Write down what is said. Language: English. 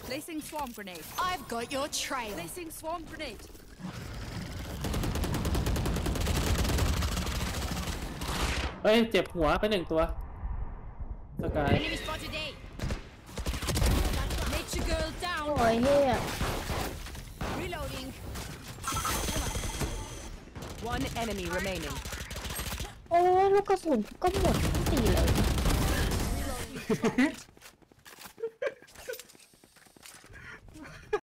Placing swarm grenade. I've got your trail. Placing swarm grenade. เฮ้ยเจ็บหัวไป1ตัวสกาย Enemy spotted A. Nature girl โอ้ down. ยเฮีย Reloading. One enemy remaining. โอ้ยลูกกระสุนก็หมดตีเลย